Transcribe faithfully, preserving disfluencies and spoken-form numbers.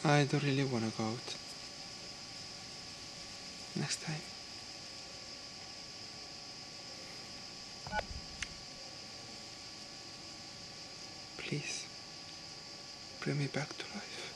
I don't really want to go out. Next time. Please, bring me back to life.